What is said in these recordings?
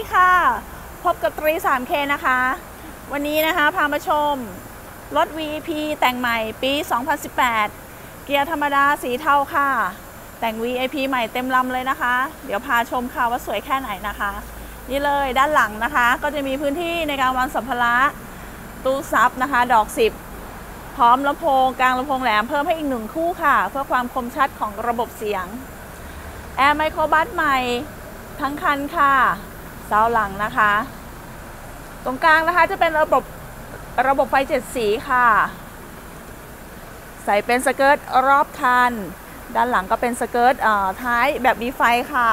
ค่ะพบกับตรี 3K นะคะวันนี้นะคะพามาชมรถ VEP แต่งใหม่ปี 2018 เกียร์ธรรมดาสีเทาค่ะแต่ง VEP ใหม่เต็มลำเลยนะคะเดี๋ยวพาชมค่ะว่าสวยแค่ไหนนะคะนี่เลยด้านหลังนะคะก็จะมีพื้นที่ในการวางสัมภาระตู้ซับนะคะดอก 10พร้อมลำโพงกลางลำโพงแหลมเพิ่มให้อีก1คู่ค่ะเพื่อความคมชัดของระบบเสียงแอร์ไมโครบัสใหม่ทั้งคันค่ะเสาหลังนะคะตรงกลางนะคะจะเป็นระบบไฟ7สีค่ะใส่เป็นสเกิร์ตรอบคันด้านหลังก็เป็นสเกิร์ตท้ายแบบมีไฟค่ะ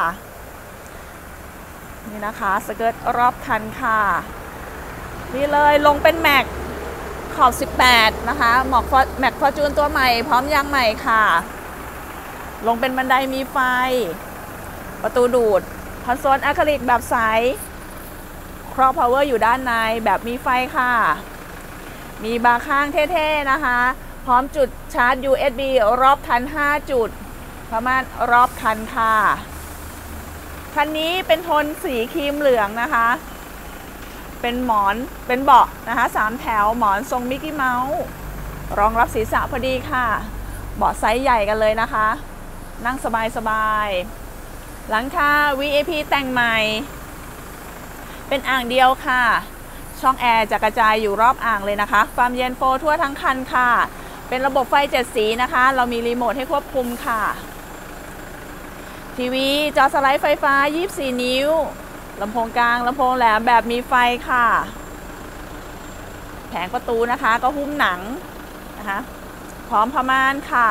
นี่นะคะสเกิร์ตรอบคันค่ะนี่เลยลงเป็นแม็กขอบ18นะคะแม็กฟอร์จูนตัวใหม่พร้อมยางใหม่ค่ะลงเป็นบันไดมีไฟประตูดูดคอนโซลอะคริลิกแบบใสครอบพาวเวอร์อยู่ด้านในแบบมีไฟค่ะมีบาร์ข้างเท่ๆนะคะพร้อมจุดชาร์จ USB รอบคัน5จุดประมาณรอบคันค่ะคันนี้เป็นโทนสีครีมเหลืองนะคะเป็นเบาะนะคะ3แถวหมอนทรงมิกกี้เมาส์รองรับศีรษะพอดีค่ะเบาะไซส์ใหญ่กันเลยนะคะนั่งสบายๆหลังคา VAP แต่งใหม่เป็นอ่างเดียวค่ะช่องแอร์จะกระจายอยู่รอบอ่างเลยนะคะความเย็นโฟทั่วทั้งคันค่ะเป็นระบบไฟ7สีนะคะเรามีรีโมทให้ควบคุมค่ะทีวีจอสไลด์ไฟฟ้า24นิ้วลำโพงกลางลำโพงแหลมแบบมีไฟค่ะแผงประตูนะคะก็หุ้มหนังนะคะพร้อมผ้าม่านค่ะ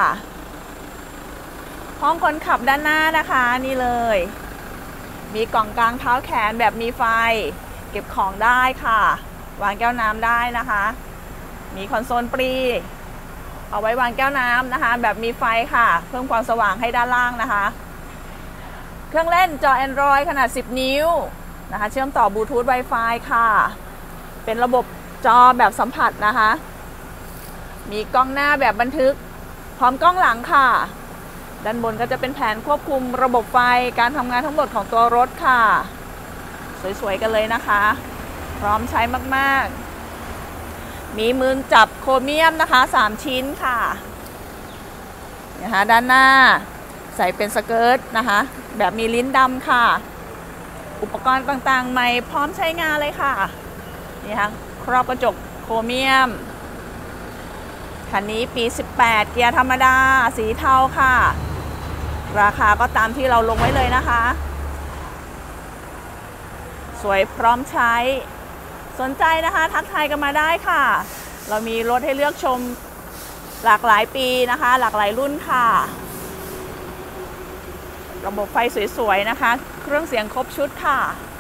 ห้องคนขับด้านหน้านะคะนี่เลยมีกล่องกลางเท้าแขนแบบมีไฟเก็บของได้ค่ะวางแก้วน้ำได้นะคะมีคอนโซลปรีเอาไว้วางแก้วน้ำนะคะแบบมีไฟค่ะเพิ่มความสว่างให้ด้านล่างนะคะเครื่องเล่นจอ Android ขนาด10นิ้วนะคะเชื่อมต่อบลูทูธ Wi-Fi ค่ะเป็นระบบจอแบบสัมผัสนะคะมีกล้องหน้าแบบบันทึกพร้อมกล้องหลังค่ะด้านบนก็จะเป็นแผนควบคุมระบบไฟการทำงานทั้งหมดของตัวรถค่ะสวยๆกันเลยนะคะพร้อมใช้มากๆมีมือจับโครเมียมนะคะ3ชิ้นค่ะนะคะด้านหน้าใส่เป็นสเกิร์ตนะคะแบบมีลิ้นดำค่ะอุปกรณ์ต่างๆใหม่พร้อมใช้งานเลยค่ะนี่ค่ะครอบกระจกโครเมียมคันนี้ปี18เกียร์ธรรมดาสีเทาค่ะราคาก็ตามที่เราลงไว้เลยนะคะสวยพร้อมใช้สนใจนะคะทักทายกันมาได้ค่ะเรามีรถให้เลือกชมหลากหลายปีนะคะหลากหลายรุ่นค่ะระบบไฟสวยๆนะคะเครื่องเสียงครบชุดค่ะ